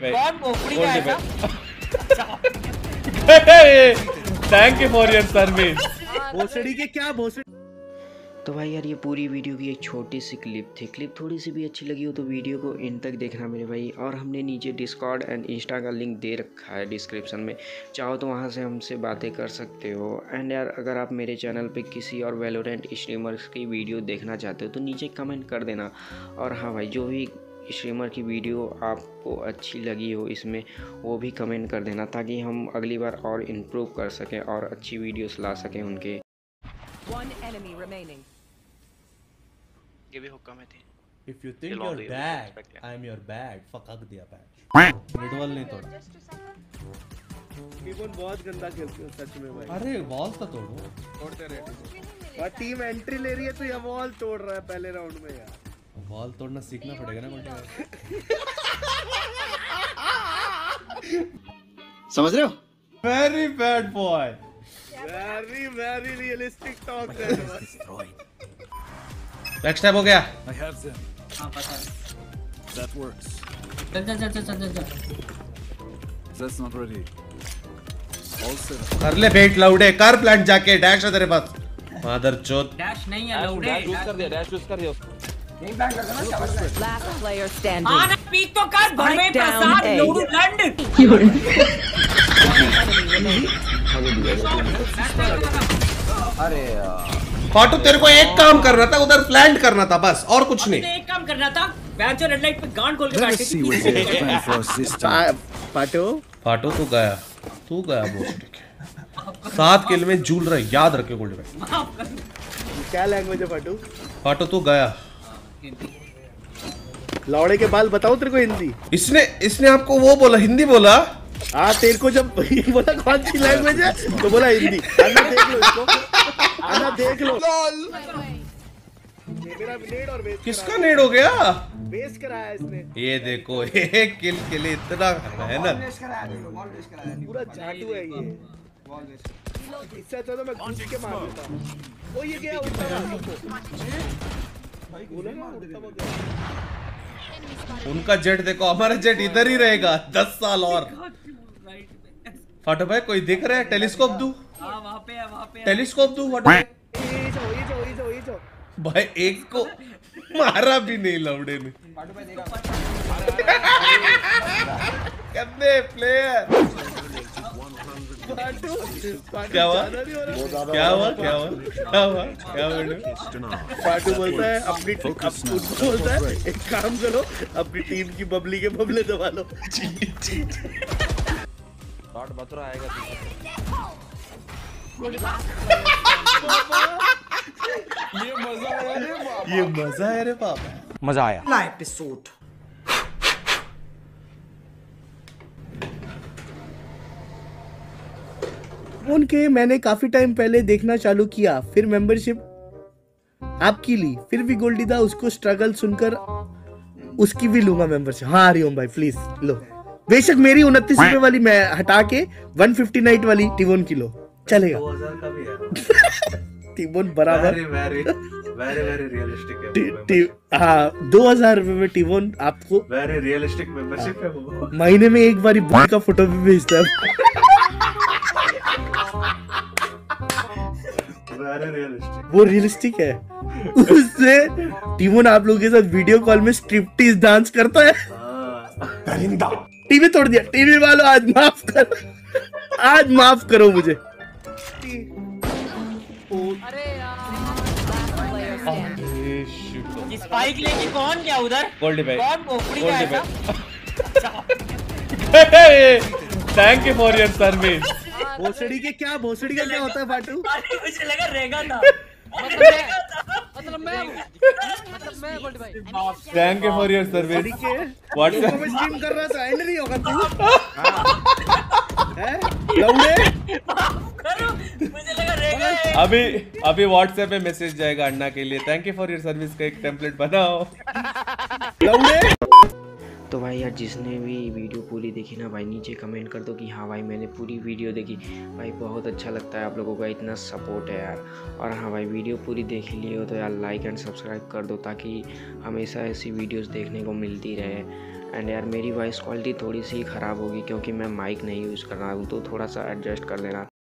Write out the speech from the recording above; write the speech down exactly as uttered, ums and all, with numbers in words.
कौन भोपड़ी का है? Thank you for your service. भोसड़ी के क्या भोसड़ी। तो भाई यार ये पूरी वीडियो की एक छोटी सी क्लिप थी। क्लिप थोड़ी सी भी अच्छी लगी हो तो वीडियो को इन तक देखना मेरे भाई। और हमने नीचे डिस्कॉर्ड एंड इंस्टा का लिंक दे रखा है डिस्क्रिप्शन में, चाहो तो वहाँ से हमसे बातें कर सकते हो। एंड यार अगर आप मेरे चैनल पे किसी और वैलोरेंट स्ट्रीमर्स की वीडियो देखना चाहते हो तो नीचे कमेंट कर देना। और हाँ भाई, जो भी स्ट्रीमर की वीडियो आपको अच्छी लगी हो इसमें वो भी कमेंट कर देना, ताकि हम अगली बार और इम्प्रूव कर सकें और अच्छी वीडियोस ला सकें उनके। ये भी हुक्का में थी। If you think you're bad, I'm your bad. फकाक दिया बैच। मिडवॉल नहीं तोड़ा। टीम बहुत गंदा खेलती है सच में भाई। अरे वॉल तो तोड़ो। तोड़ते रहे। और टीम एंट्री ले रही है तो ये वॉल तोड़ रहा है पहले राउंड में यार। वॉल तोड़ना सीखना पड़ेगा ना मुझे। समझ रहे हो? Very bad boy. Very very realistic talk है। नेक्स्ट टाइम हो गया। I have them. हां पता है। That works. चल चल चल चल चल चल। That's not ready. All set. कर ले बेट लाउडे, कर प्लांट जाके। डैश है तेरे पास। मादर चोद। डैश नहीं है लाउडे। डैश यूज कर दिया, डैश यूज कर दिया उसको। नहीं बैक कर देना शाबाश। Last player standing. हां ना पीक तो कर भरवे प्रसाद लोडू लंड। अरे यार फाटू तेरे को एक काम करना था, उधर प्लांट करना था बस, और कुछ नहीं। एक काम करना था, बैच रेड लाइट पे गांड खोल के बैठे थे। फाटू फाटू तू गया, तू गया भोसड़ी के। सात किल में झूल रहा है, याद रखे गोल्ड भाई। क्या लैंग्वेज है फाटू? फाटू तू गया। लौड़े के बाल बताओ तेरे को हिंदी। इसने इसने आपको वो बोला, हिंदी बोला। हाँ तेरे को जब बोला कौन सी लैंग्वेज है तो बोला हिंदी। अन्ना देख लो इसको, अन्ना देख लो। मेरा नेड और बेस किसका नेड हो गया? बेस कराया इसने। ये देखो एक किल के लिए इतना है ना। पूरा जादू है ये। इससे अच्छा तो मैं घुस के मार देता। वो ये गया उल्टा बोला ना उल्टा हो गया। उनका जेट देखो, हमारा जेट इधर ही रहेगा दस साल और। फाटो भाई कोई दिख रहा है? टेलीस्कोप दूं? हां वहां पे है, वहां पे है। टेलीस्कोप दूं फाटो भाई? ये जाओ ये जाओ ये जाओ ये जाओ। भाई एक को मारा भी नहीं लौड़े ने। फाटू भाई देगा। कितने प्लेयर? क्या हुआ? क्या हुआ? क्या हुआ? क्या हुआ? क्या हुआ? फाटू बोलता है अपनी बोलता है एक काम करो, अपनी टीम की बबली के बबले दबा लो। शॉट बतरा आएगा। ये मजा आया रे बाप। ये मजा है रे बाप। मजा आया। अगला एपिसोड। उनके मैंने काफी टाइम पहले देखना चालू किया, फिर मेंबरशिप आपकी ली, फिर भी गोल्डी दा उसको स्ट्रगल सुनकर उसकी भी लूंगा मेंबरशिप। हाँ हरिओम भाई प्लीज लो, बेशक मेरी उनतीस रुपए वाली मैं हटा के एक सौ पचास नाइट वाली टिवोन की लो, चलेगा। दो हज़ार का भी है टिवोन बराबर। Very very very very realistic है। हाँ दो हजार रुपए में टिवोन आपको वेरी रियलिस्टिक मेंबरशिप है वो। महीने में एक बार बुक का फोटो भी भेजता है। वो रियलिस्टिक है। उससे टीमोन आप लोगों के साथ वीडियो कॉल में स्ट्रिप्टीज डांस करता है। टीवी तोड़ दिया। टीवी वालों आज माफ कर, आज माफ करो मुझे। अरे यार स्पाइक लेके कौन गया उधर? गोल्डी भाई, कौन भोपड़ी का है? Thank you for your service. भोसड़ी के क्या भोसड़ी का क्या होता है फाटू? मुझे लगा रेगा था। मतलब मैं मतलब मैं गोल्डी भाई। Thank you for your service. WhatsApp पे स्ट्रीम कर रहा था, एंड नहीं होगा तू। हैं लौड़े करो, मुझे लगा रेगा है। अभी अभी व्हाट्सएप पे मैसेज जाएगा अन्ना के लिए, thank you for your service का एक टेम्पलेट बनाओ। लौड़े तो भाई यार जिसने भी वीडियो पूरी देखी ना भाई नीचे कमेंट कर दो कि हाँ भाई मैंने पूरी वीडियो देखी। भाई बहुत अच्छा लगता है आप लोगों का इतना सपोर्ट है यार। और हाँ भाई वीडियो पूरी देख ली हो तो यार लाइक एंड सब्सक्राइब कर दो ताकि हमेशा ऐसी वीडियोस देखने को मिलती रहे। एंड यार मेरी वॉइस क्वालिटी थोड़ी सी ख़राब होगी क्योंकि मैं माइक नहीं यूज़ कर रहा हूँ, तो थोड़ा सा एडजस्ट कर लेना।